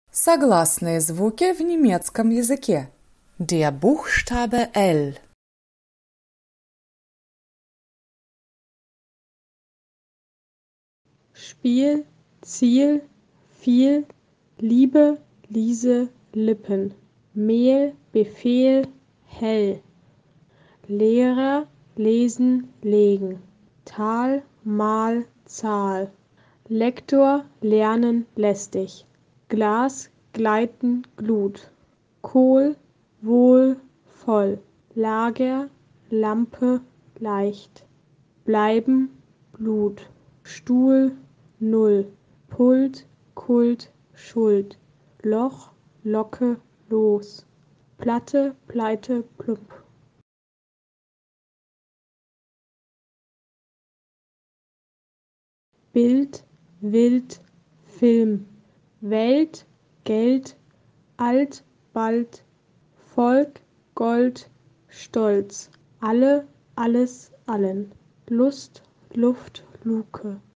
Согласные звуки в немецком языке. Der Buchstabe L. Spiel, Ziel, viel, Liebe, Liese, Lippen, Mehl, Befehl, hell, Lehrer, lesen, legen, Tal, Mal, Zahl, Lektor, lernen, lästig, Glas, gleiten, Glut, Kohl, wohl, voll, Lager, Lampe, leicht, bleiben, Blut, Stuhl, Null, Pult, Kult, Schuld, Loch, Locke, los, Platte, Pleite, Plump. Bild, Wild, Film, Welt, Geld, alt, bald, Volk, Gold, Stolz, alle, alles, allen, Lust, Luft, Luke.